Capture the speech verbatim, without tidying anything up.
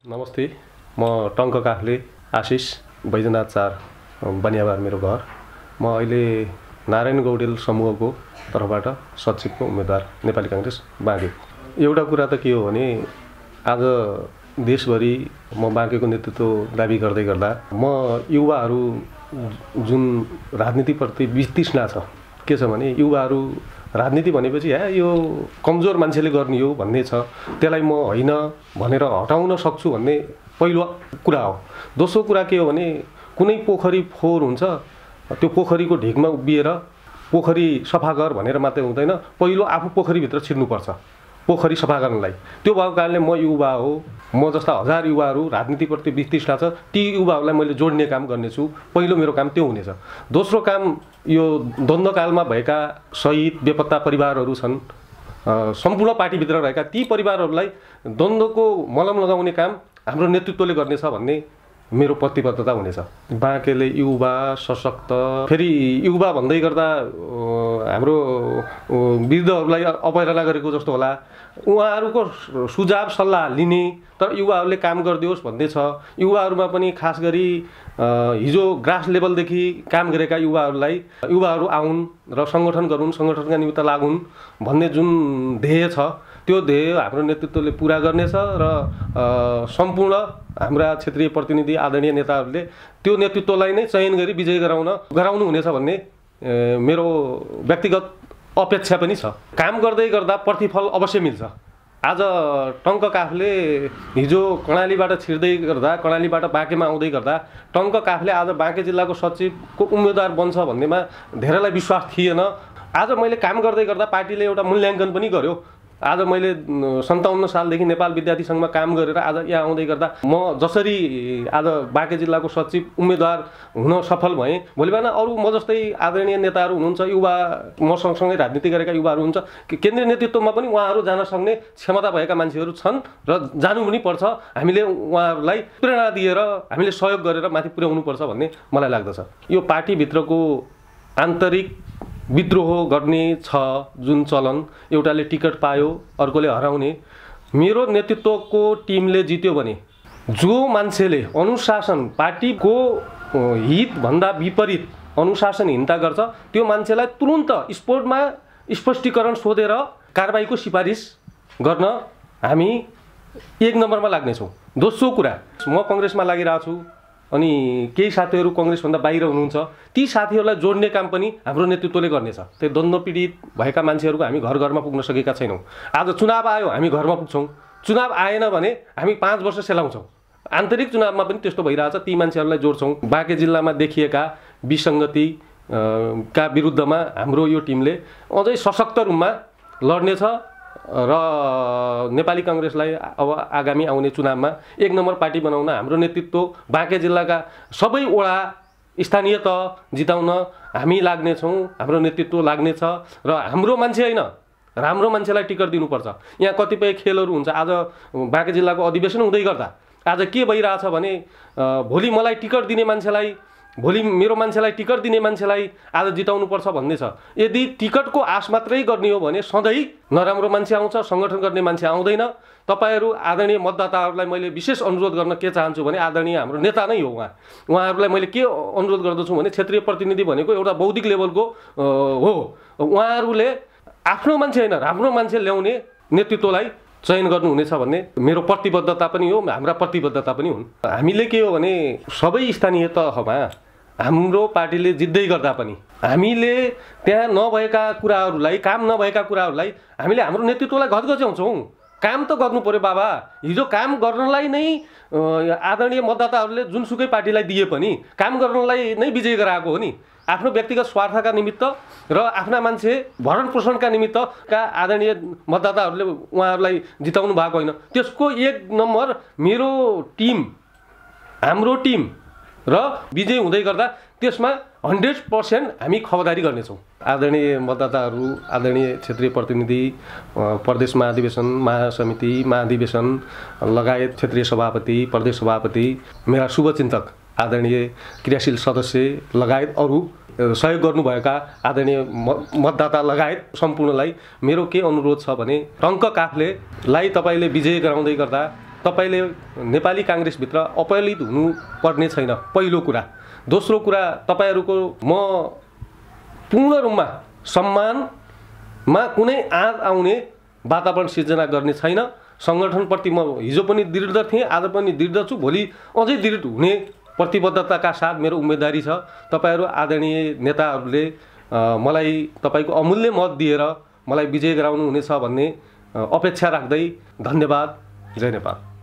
नमस्ते, म टङ्क काफ्ले आशिष बैजनाथ चार बनियाबार मेरो घर। म अहिले नारायण गौडेल समूहको तर्फबाट सचिवको उम्मेदवार नेपाली कांग्रेस बाँके। एउटा कुरा त के हो भने आज देशभरि म बाँकेको नेतृत्व दाबी गर्दै गर्दा म युवाहरू जुन राजनीतिप्रति वितृष्णा छ, के छ भने युवाहरू राजनीति भनेपछि या यो कमजोर मान्छेले गर्ने हो भन्ने छ, त्यसलाई म होइन भनेर हटाउन सक्छु भन्ने पहिलो कुरा हो। दोस्रो कुरा के हो भने कुनै पोखरी फोहोर हुन्छ, त्यो पोखरीको ढिकमा उभिएर पोखरी सफा गर भनेर मात्रै हुँदैन, पहिलो आफू पोखरीभित्र छिर्नुपर्छ पोखरी सफा गर्नलाई। त्यो भएको कारणले म युवा हो, म जस्ता हजार युवाहरू राजनीतिप्रति वितृष्णा छ, ती युवाहरूलाई मैले जोड्ने काम गर्नेछु। पहिलो मेरो काम त्यो हुनेछ। दोस्रो काम, यो द्वन्द्वकालमा भएका शहीद बेपत्ता परिवारहरू छन्, सम्पूर्ण पार्टीभित्र रहेका ती परिवारहरूलाई द्वन्द्वको मलम लगाउने काम हाम्रो नेतृत्वले गर्नेछ भन्ने मेरो प्रतिबद्धता हुनेछ। बाँकेले युवा सशक्त, फेरि युवा भन्दै गर्दा हाम्रो वृद्धहरूलाई अवहेलना गरेको जस्तो होला। उहाँहरूको सुझाव सल्लाह लिने, तर युवाहरूले काम गरिदियोस् भन्ने छ। युवाहरूमा पनि खास गरी हिजो ग्रास लेभलदेखि काम गरेका युवाहरूलाई युवाहरू आउन् र सङ्गठन गरून्, सङ्गठनका निमित्त लागुन् भन्ने जुन ध्येय छ, त्यो ध्येय हाम्रो नेतृत्वले पुरा गर्नेछ र सम्पूर्ण हाम्रा क्षेत्रीय प्रतिनिधि आदरणीय नेताहरूले त्यो नेतृत्वलाई नै चयन गरी विजय गराउन गराउनु हुनेछ भन्ने मेरो व्यक्तिगत अपेक्षा पनि छ। काम गर्दै गर्दा प्रतिफल अवश्य मिल्छ। आज टङ्क काफले हिजो कर्णालीबाट छिर्दै गर्दा, कर्णालीबाट बाँकेमा आउँदै गर्दा टङ्क काफले आज बाँके जिल्लाको सचिवको उम्मेदवार बन्छ भन्नेमा धेरैलाई विश्वास थिएन। आज मैले काम गर्दै गर्दा पार्टीले एउटा मूल्याङ्कन पनि गर्यो। आज मैले सन्ताउन्न सालदेखि नेपाल विद्यार्थी सङ्घमा काम गरेर आज यहाँ आउँदै गर्दा म जसरी आज बाँके जिल्लाको सचिव उम्मेदवार हुन सफल भएँ, भोलि बिहान अरू म जस्तै आदरणीय नेताहरू हुनुहुन्छ, युवा म सँगसँगै राजनीति गरेका युवाहरू हुन्छ, केन्द्रीय नेतृत्वमा पनि उहाँहरू जान सक्ने क्षमता भएका मान्छेहरू छन् र जानु पनि पर्छ। हामीले उहाँहरूलाई प्रेरणा दिएर हामीले सहयोग गरेर माथि पुर्याउनुपर्छ भन्ने मलाई लाग्दछ। यो पार्टीभित्रको आन्तरिक विद्रोह गर्ने छ जुन चलन, एउटाले टिकट पायो अर्कोले हराउने। मेरो नेतृत्वको टिमले जित्यो भने जो मान्छेले अनुशासन, पार्टीको हितभन्दा विपरीत अनुशासनहीनता गर्छ, त्यो मान्छेलाई तुरुन्त स्पोर्टमा स्पष्टीकरण सोधेर कारबाहीको सिफारिस गर्न हामी एक नम्बरमा लाग्नेछौँ। दोस्रो कुरा, म कङ्ग्रेसमा लागिरहेको छु अनि केही साथीहरू कङ्ग्रेसभन्दा बाहिर हुनुहुन्छ, ती साथीहरूलाई जोड्ने काम पनि हाम्रो नेतृत्वले गर्नेछ। त्यो द्वन्द्व पीडित भएका मान्छेहरूको हामी घर घरमा पुग्न सकेका छैनौँ। आज चुनाव आयो, हामी घरमा पुग्छौँ। चुनाव आएन भने हामी पाँच वर्ष सेलाउँछौँ। आन्तरिक चुनावमा पनि त्यस्तो भइरहेछ। ती मान्छेहरूलाई जोड्छौँ। बाँके जिल्लामा देखिएका विसङ्गति का विरुद्धमा हाम्रो यो टिमले अझै सशक्त रूपमा लड्नेछ र नेपाली कांग्रेसलाई अब आगामी आउने चुनावमा एक नम्बर पार्टी बनाउन हाम्रो नेतृत्व बाँके जिल्लाका सबै वडा स्थानीय तह जिताउन हामी लाग्नेछौँ। हाम्रो नेतृत्व लाग्नेछ र हाम्रो मान्छे होइन, राम्रो मान्छेलाई टिकट दिनुपर्छ। यहाँ कतिपय खेलहरू हुन्छ। आज बाँके जिल्लाको अधिवेशन हुँदै गर्दा आज के भइरहेछ भने भोलि मलाई टिकट दिने मान्छेलाई, भोलि मेरो मान्छेलाई टिकट दिने मान्छेलाई आज जिताउनुपर्छ भन्ने छ। यदि टिकटको आश मात्रै गर्ने हो भने सधैँ नराम्रो मान्छे आउँछ, सङ्गठन गर्ने मान्छे आउँदैन। तपाईहरू आदरणीय मतदाताहरूलाई मैले विशेष अनुरोध गर्न के चाहन्छु भने आदरणीय हाम्रो नेता नै हो उहाँ। उहाँहरूलाई मैले के अनुरोध गर्दछु भने क्षेत्रीय प्रतिनिधि भनेको एउटा बौद्धिक लेभलको हो। उहाँहरूले आफ्नो मान्छे होइन, राम्रो मान्छे ल्याउने नेतृत्वलाई चयन गर्नुहुनेछ भन्ने मेरो प्रतिबद्धता पनि हो, हाम्रा प्रतिबद्धता पनि हुन्। हामीले के हो भने सबै स्थानीय तहमा हाम्रो पार्टीले जित्दै गर्दा पनि हामीले त्यहाँ नभएका कुराहरूलाई, काम नभएका कुराहरूलाई हामीले हाम्रो नेतृत्वलाई घचघच्याउँछौँ। काम त गर्नु पर्यो बाबा। हिजो काम गर्नलाई नै आदरणीय मतदाताहरूले जुनसुकै पार्टीलाई दिए पनि काम गर्नलाई नै विजय गराएको हो नि। आफ्नो व्यक्तिगत स्वार्थका निमित्त र आफ्ना मान्छे भरण पोषणका निमित्तका आदरणीय मतदाताहरूले उहाँहरूलाई जिताउनु भएको होइन। त्यसको एक नम्बर मेरो टिम, हाम्रो टिम र विजय हुँदै गर्दा त्यसमा हन्ड्रेड पर्सेन्ट हामी खबरदारी गर्नेछौँ। आदरणीय मतदाताहरू, आदरणीय क्षेत्रीय प्रतिनिधि, प्रदेश महाधिवेशन, महासमिति, महाधिवेशन लगायत क्षेत्रीय सभापति, प्रदेश सभापति, मेरा शुभचिन्तक आदरणीय क्रियाशील सदस्य लगायत अरू सहयोग गर्नुभएका आदरणीय मतदाता लगायत सम्पूर्णलाई मेरो के अनुरोध छ भने टङ्क काफलेलाई तपाईँले विजय गराउँदै गर्दा तपाईँले नेपाली काङ्ग्रेसभित्र अपहेलित हुनुपर्ने छैन, पहिलो कुरा। दोस्रो कुरा, तपाईँहरूको म पूर्ण रूपमा सम्मानमा कुनै आँच आउने वातावरण सिर्जना गर्ने छैन। सङ्गठनप्रति म हिजो पनि दृढ थिएँ, आज पनि दृढ छु, भोलि अझै दृढ हुने प्रतिबद्धताका साथ मेरो उम्मेदवारी छ। तपाईँहरू आदरणीय नेताहरूले मलाई तपाईँको अमूल्य मत दिएर मलाई विजय गराउनु हुनेछ भन्ने अपेक्षा राख्दै धन्यवाद। जय नेपाल।